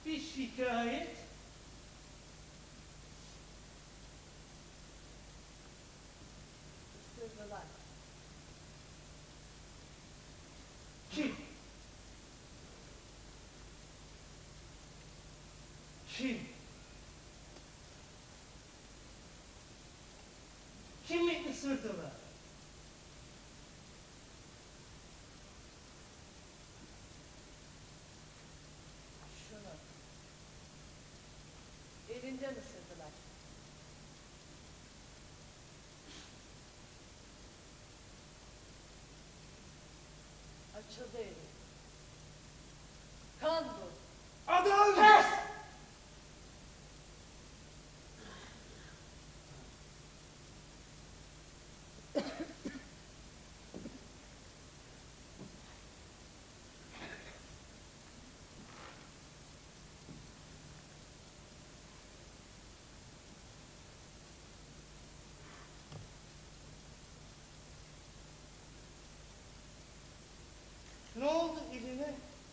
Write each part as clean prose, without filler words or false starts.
Bir şikayet. Isırdılar. Kim? Kim? Kimi ısırdılar? Şunu. Elinden ısırdılar. Açıldı eli. Kan bu. Adam! Kes! Ne oldu eline?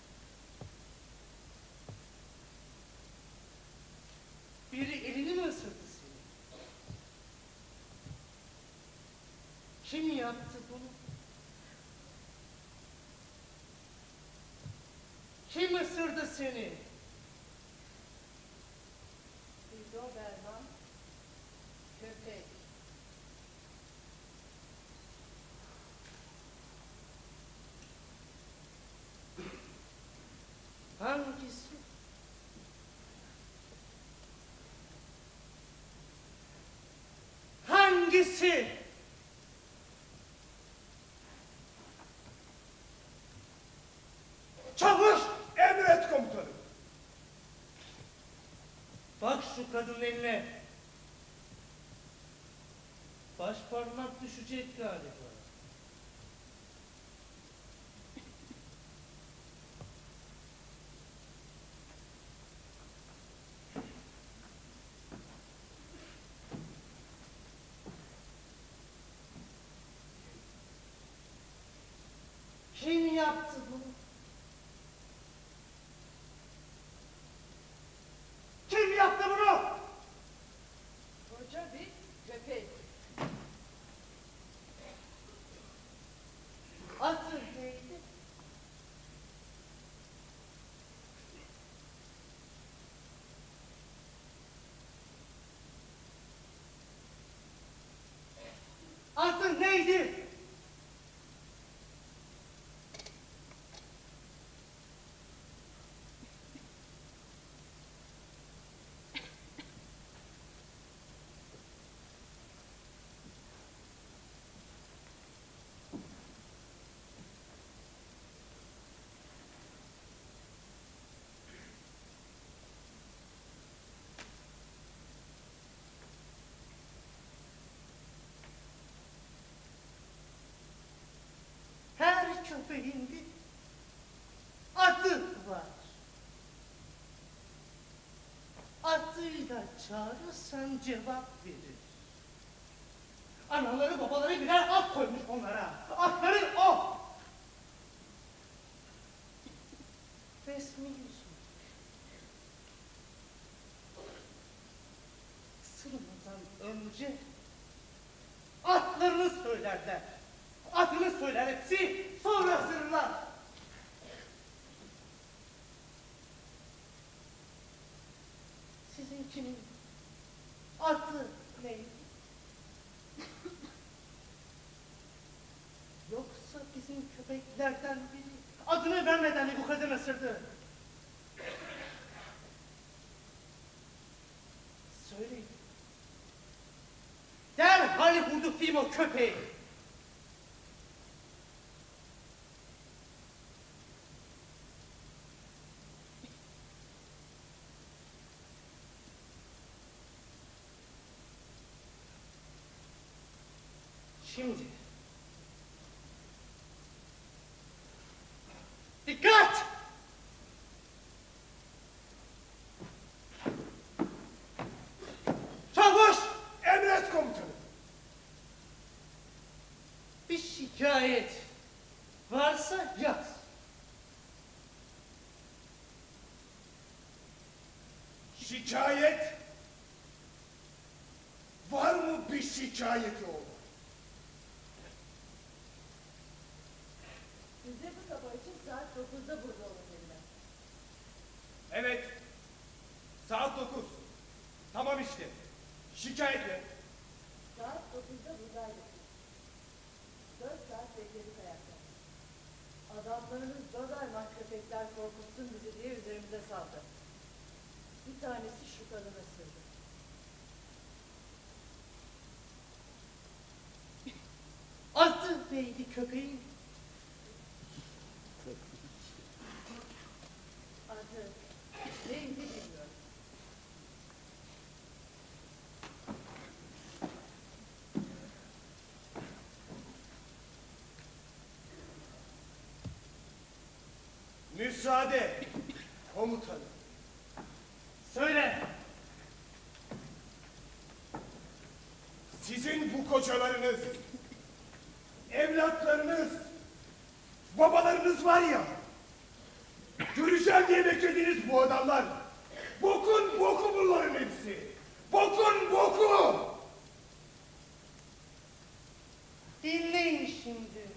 Biri elini mi ısırdı seni? Kim yaptı bunu? Kim ısırdı seni? Bir Doberman köpek. Hangisi? Hangisi? Çavuş! Emret komutanım. Bak şu kadının eline. Baş parmak düşecek galiba. Kim yaptı bunu? Kim yaptı bunu? Koca bir köpek. Atın neydi? Atın neydi? Her köpeğin bir adı var. Adıyla çağırırsan cevap verir. Anaları babaları birer ad koymuş onlara. Adları o. Resmi yüzü. Isırmadan önce adlarını söylerler. Adını söyler hepsi, sonra ısırırlar. Sizinkinin adı neydi? Yoksa bizim köpeklerden biri adını vermeden mi bu kadın ısırdı? Söyleyin. Derhal vurdurtayım o köpeği. Şimdi. Dikkat! Çavuş! Emret komutanım. Bir şikayet varsa yaz. Şikayet? Var mı bir şikayeti oğlum? Size bu sabah için saat 9'da burada olun dediler. Evet. Saat 9. Tamam işte. Şikayet ne? Saat 9'da buradaydık. 4 saat bekledik ayakta. Adamlarınız Doberman köpekler korkutsun bizi diye üzerimize saldı. Bir tanesi şu kadını ısırdı. Adı neydi köpeğin? Adı neydi bilmiyorum. Müsaade. Komutanım. Söyle. Sizin bu kocalarınız, evlatlarınız, babalarınız var ya, göreceğim diye beklediğiniz bu adamlar, bokun boku bunların hepsi. Bokun boku. Dinleyin şimdi.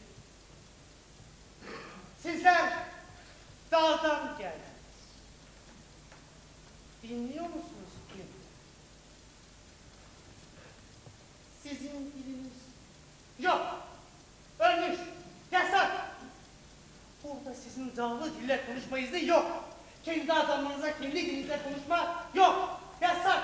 Sizler dağdan geldiniz. Dinliyor musunuz ki? Sizin diliniz yok. Ölmüş. Yasak. Burada sizin dağlı dille konuşma izni yok. Kendi adamlarınıza kendi dilinizle konuşma yok. Yasak.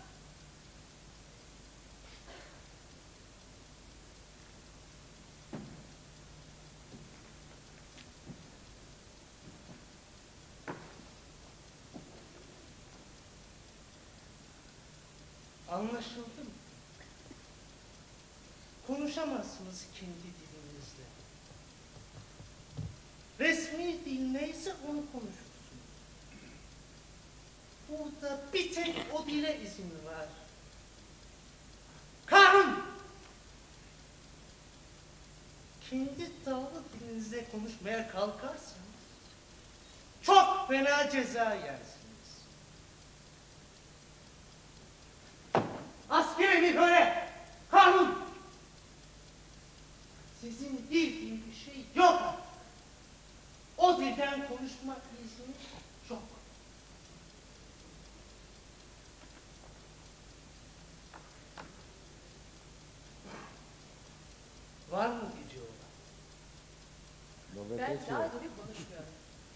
Anlaşıldı mı? Konuşamazsınız kendi dilinizle. Resmi dil neyse onu konuşursunuz. Burada bir tek o dile izin var. Kanun! Kendi dağlı dilinizle konuşmaya kalkarsanız çok fena ceza yersiniz. Askeri bir böyle kanun. Sizin bildiğiniz bir şey yok. O dilden konuşma izni yok. Var mı diyorlar? Ben daha dili konuşmuyorum.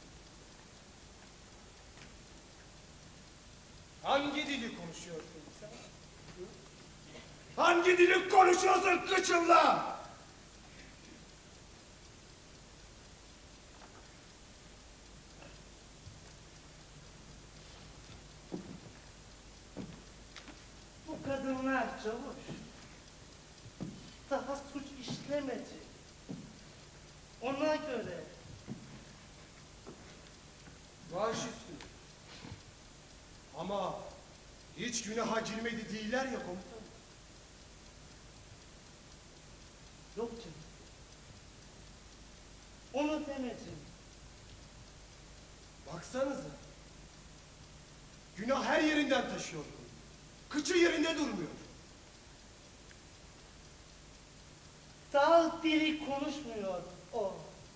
Hangi dili konuşuyorsun sen? Hangi dili konuşuyorsun kıçımla? Bu kadınlar çavuş. Daha suç işlemedi. Ona göre Baş üstüne. Ama hiç günaha girmedi değiller ya komutanım. yok canım. Onu demedim. Baksanıza. Günah her yerinden taşıyor. Kıçı yerinde durmuyor. Dağ dili konuşmuyor o.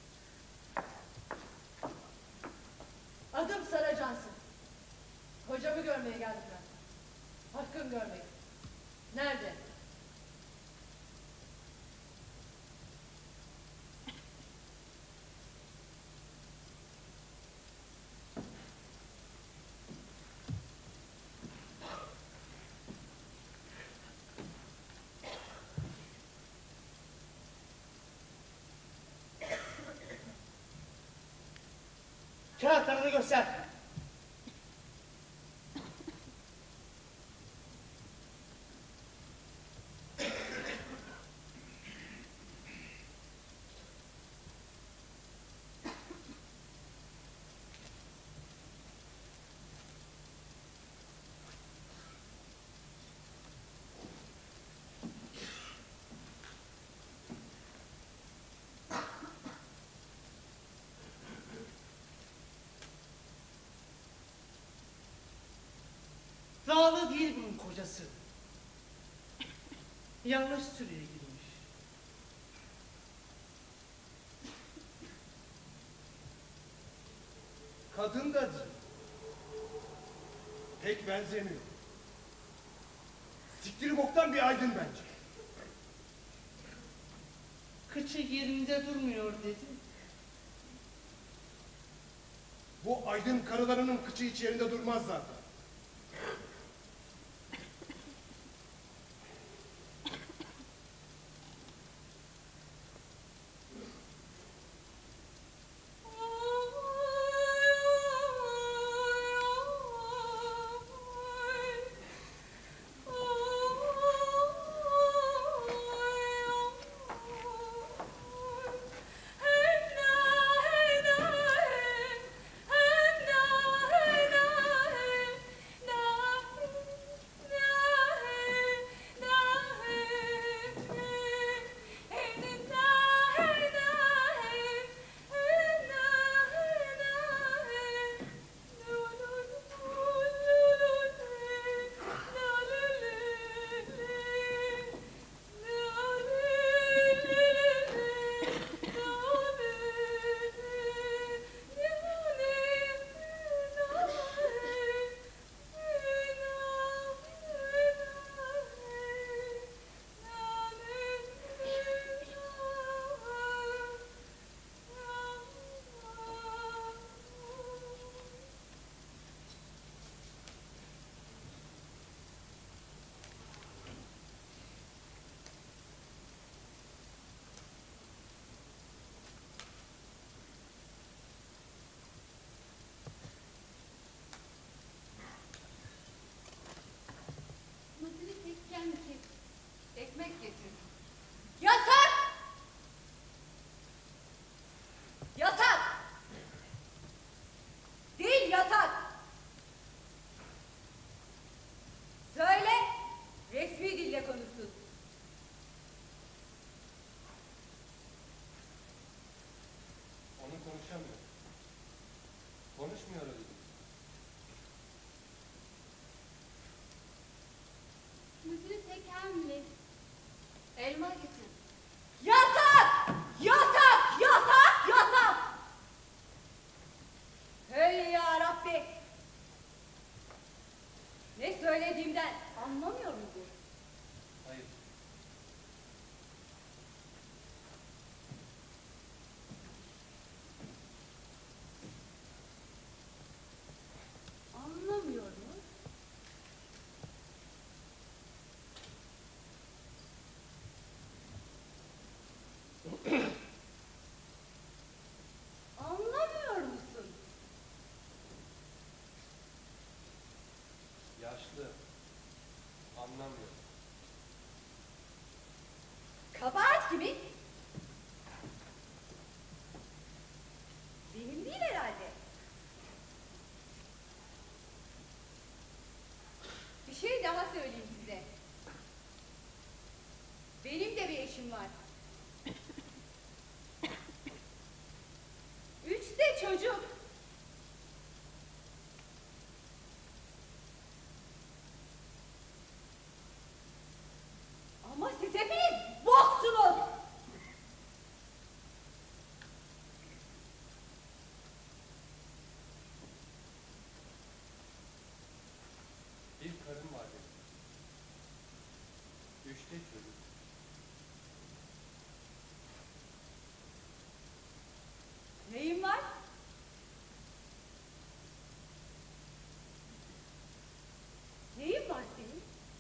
Adım Sara Cansın. Kocamı görmeye geldim ben. Hakkım görmek. Nerede? Kağıtlarını göster. Rağlı değil bunun kocası. Yanlış sürüye girmiş. Kadın da değil. Pek benzemiyor. Siktiri boktan bir aydın bence. Kıçı yerinde durmuyor dedi. Bu aydın karılarının kıçı hiç yerinde durmaz zaten. Mısırı tekken kes. Ekmek getir. Yatak! Yatak! Değil yatak! Söyle, resmi dille konuşsun. Onu konuşamıyor. Konuşmuyor öyle. Mısırı tekken elma getir. Yatak! Yatak! Yatak! Yatak! Hey ya Rabbi! Ne söylediğimden anlamıyor musun? Hayır. Anlamıyor mu? Anlamıyor musun? Yaşlı. Anlamıyor. Kabahat kimin? Benim değil herhalde. Bir şey daha söyleyeyim size. Benim de bir eşim var. 3 de çocuk. Ama siz hepiniz boksunuz. Bir karım var benim. 3'te çocuk. Neyin var? Neyin var senin?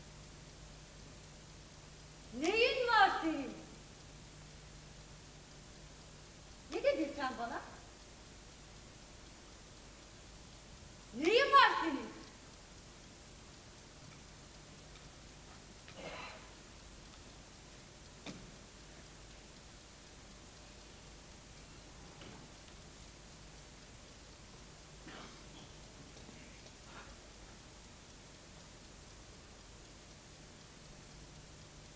Neyin var senin? Ne dedin sen bana? Neyin var senin?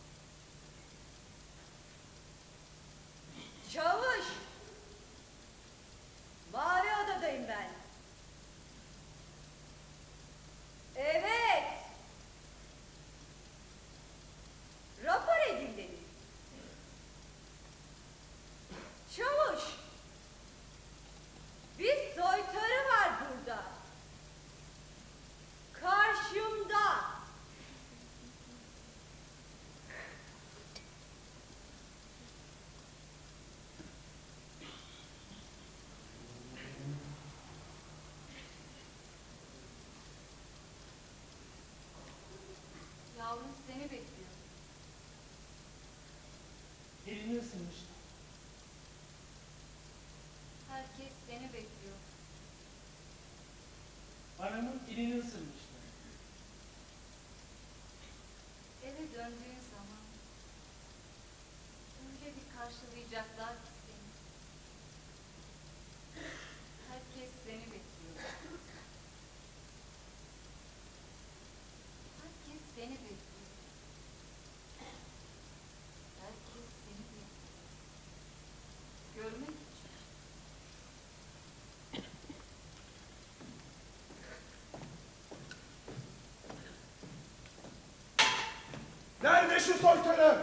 Çavuş! yavrum seni bekliyor. Elini ısırmışlar. Herkes seni bekliyor. Anamın elini ısırmışlar. Eve döndüğün zaman öyle bir karşılayacaklar ki seni. Herkes seni bekliyor. Herkes seni bekliyor. Herkes seni bekliyor. Görmek için. Nerede şu soytarı?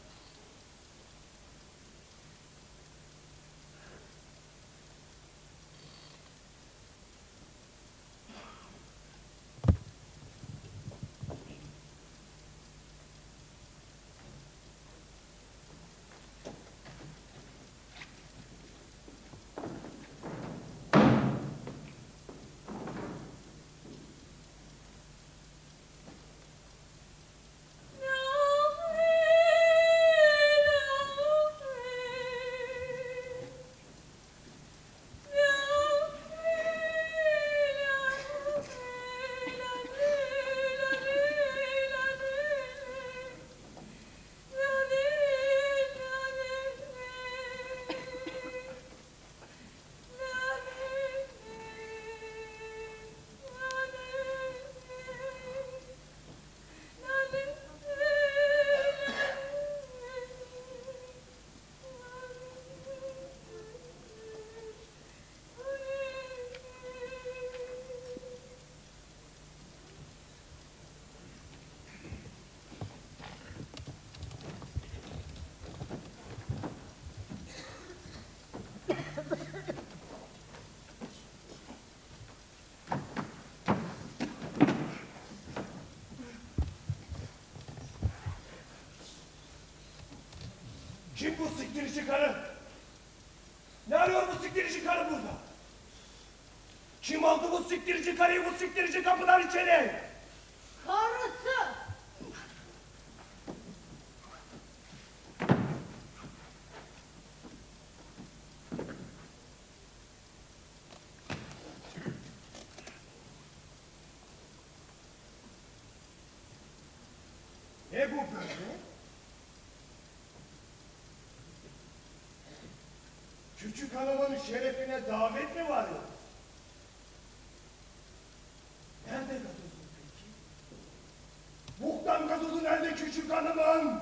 Kim bu siktirici karı? Ne arıyor bu siktirici karı burada? Kim aldı bu siktirici karıyı bu siktirici kapıdan içeri? Karısı! Ne bu böyle? Küçük hanımın şerefine davet mi var ya? Nerede gazozun peki? Muhtan gazozu nerede küçük hanımın?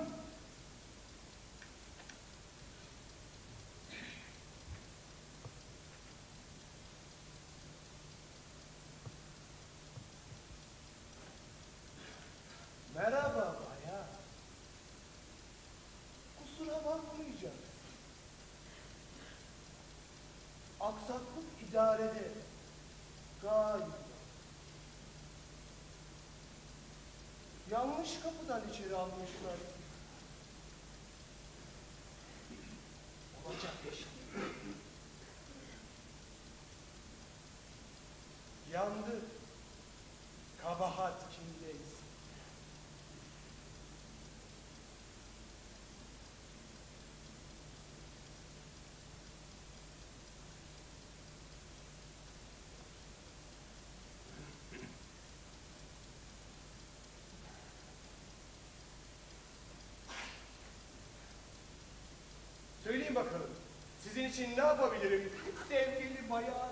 Merhaba bayan. Kusura bakmayacağım. Aksaklık idarede. Galiba. Yanlış kapıdan içeri almışlar. Olacak iş. Yandı. Kabahat kimdeyiz. Söyleyin bakalım, sizin için ne yapabilirim sevgili bayan?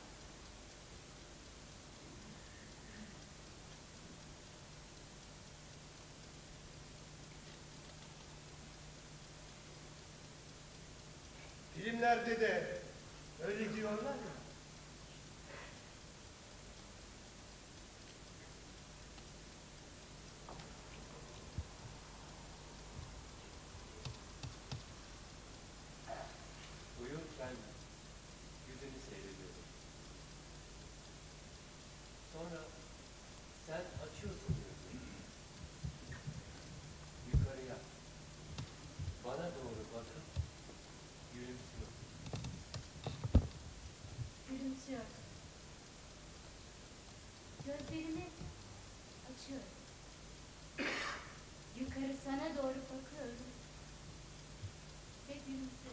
Filmlerde de öyle diyorlar ya. Buyur ben yüzünü seyrediyorum. Sonra sen açıyorsun gözlerini. Yukarıya, bana doğru bakıp gülümsüyorsun. Gülümsüyorsun. Gözlerini açıyorum. söyle. Ve gülümse.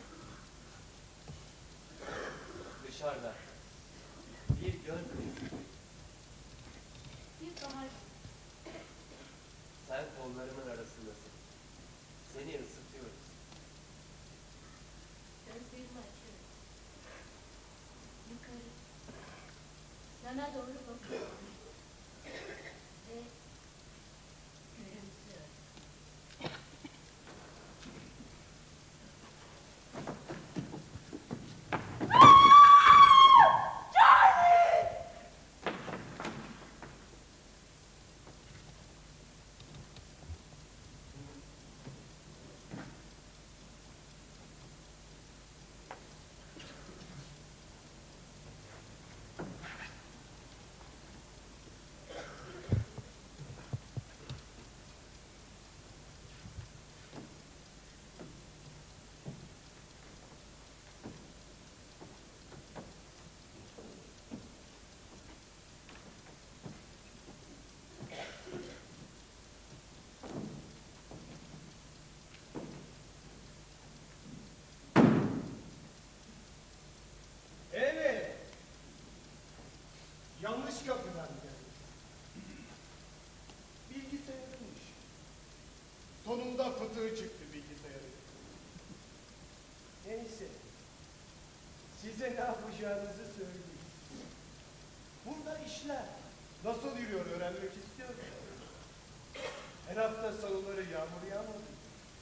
Dışarıda bir göl kıyısı. Bir bahar. Sen kollarımın arasındasın. Seni ısıtıyorum. Gözlerimi açıyorum. Yukarı. Sana doğru bakıyorum. Ve gülümsüyorum. Evet. Yanlış kapıdan geldim. Bilgisayarıymış. Sonunda fıtığı çıktı bilgisayarın. Neyse. Size ne yapacağınızı söyleyeyim. Burada işler nasıl yürüyor öğrenmek istiyorsanız. Her hafta salıları yağmur yağmadı.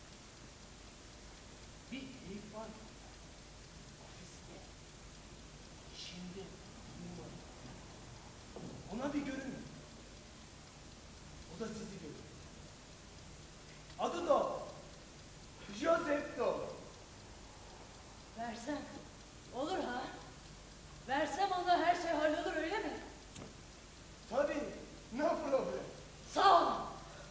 Bir herif var. Ofiste. Şimdi uyumadı. Ona bir görün. O da sizi görür. Adı da o. Joseph Do. Versem. Olur ha. Versem ona her şey hallolur öyle mi? Tabii. No problem. Sağ ol.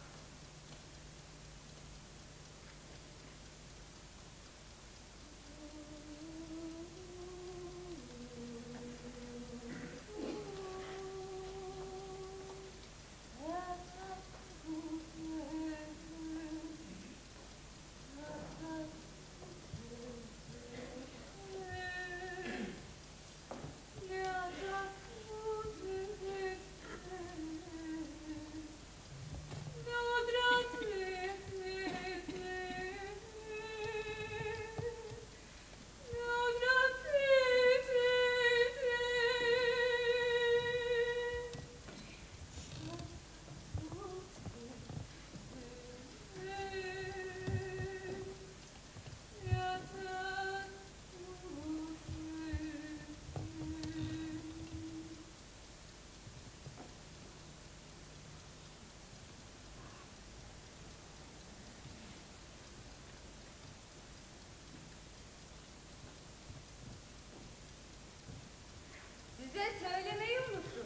Size söylemeyi unuttum.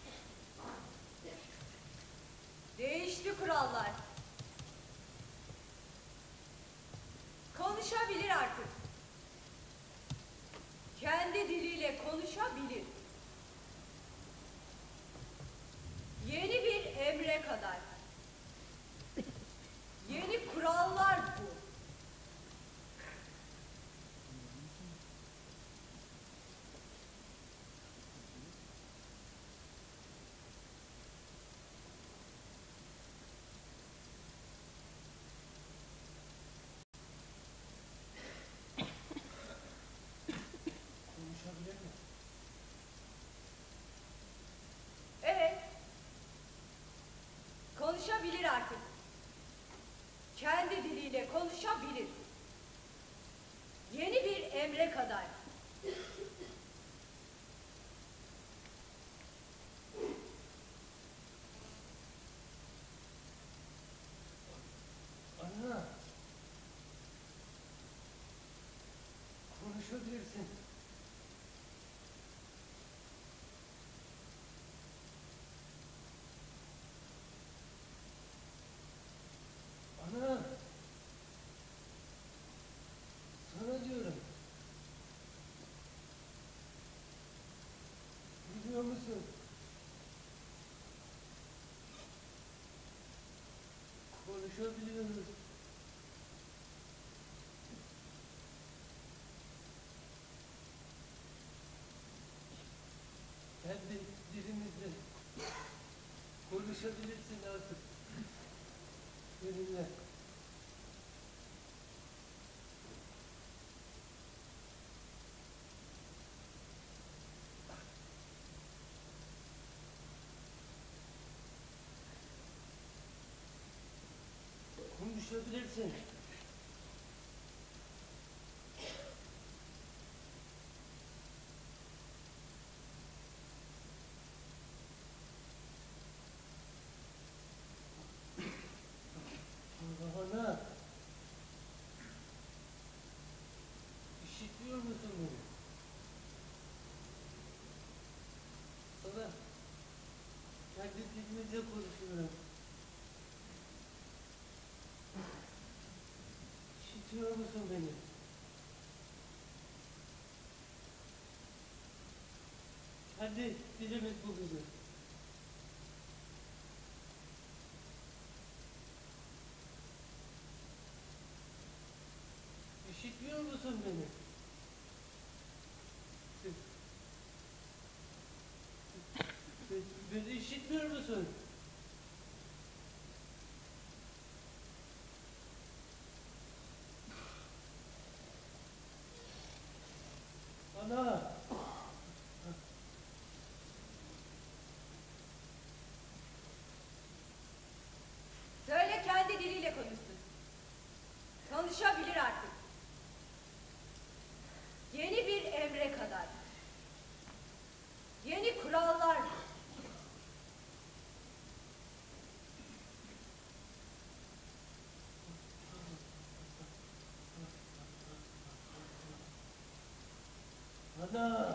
Değişti kurallar. Konuşabilir artık. Kendi diliyle konuşabilir. Yeni bir emre kadar. Yeni kurallar bu. Konuşabilir mi? Evet. Konuşabilir artık. Kendi diliyle konuşabilir. Yeni bir emre kadar. Ana! Konuşabilirsin. Ana! Sana diyorum. Biliyor musun? Konuşabiliyoruz. Konuşabilirsin artık. Benimle. Konuşabilirsin. Ana. İşitiyor musun beni? Sana kendi dilimizle konuşuyorum. İşitiyor musun beni? Kendi dilimiz bu bizim. İşitiyor musun beni? Beni işitmiyor musun? Ana! Söyle kendi diliyle konuşsun. Konuşabilir artık. Yeni bir emre kadar. Yeni kurallar. Ana!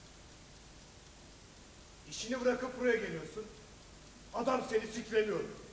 İşini bırakıp buraya geliyorsun. Adam seni siklemiyor.